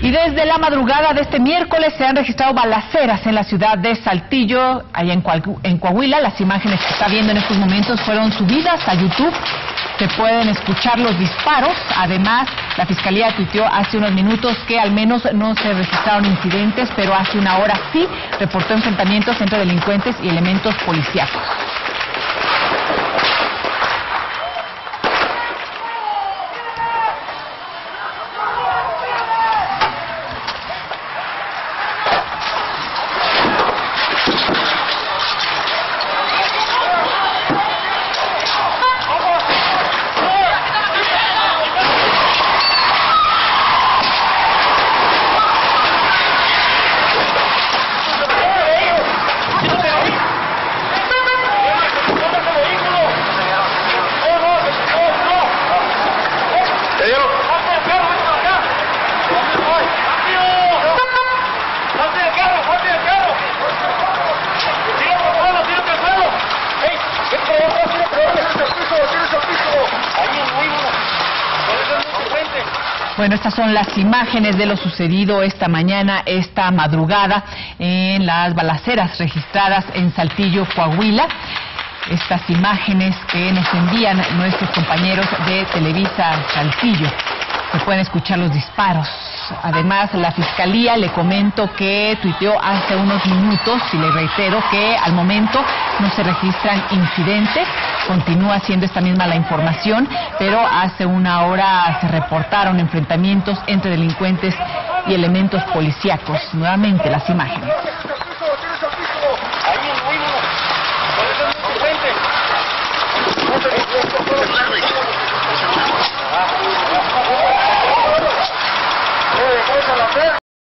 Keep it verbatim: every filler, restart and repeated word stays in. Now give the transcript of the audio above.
Y desde la madrugada de este miércoles se han registrado balaceras en la ciudad de Saltillo, allá en, Coahu en Coahuila. Las imágenes que está viendo en estos momentos fueron subidas a YouTube. Se pueden escuchar los disparos. Además, la Fiscalía tuiteó hace unos minutos que al menos no se registraron incidentes, pero hace una hora sí reportó enfrentamientos entre delincuentes y elementos policíacos. Bueno, estas son las imágenes de lo sucedido esta mañana, esta madrugada, en las balaceras registradas en Saltillo, Coahuila. Estas imágenes que nos envían nuestros compañeros de Televisa Saltillo. Se pueden escuchar los disparos. Además, la Fiscalía, le comento que tuiteó hace unos minutos, y le reitero que al momento no se registran incidentes. Continúa siendo esta misma la información, pero hace una hora se reportaron enfrentamientos entre delincuentes y elementos policíacos. Nuevamente las imágenes.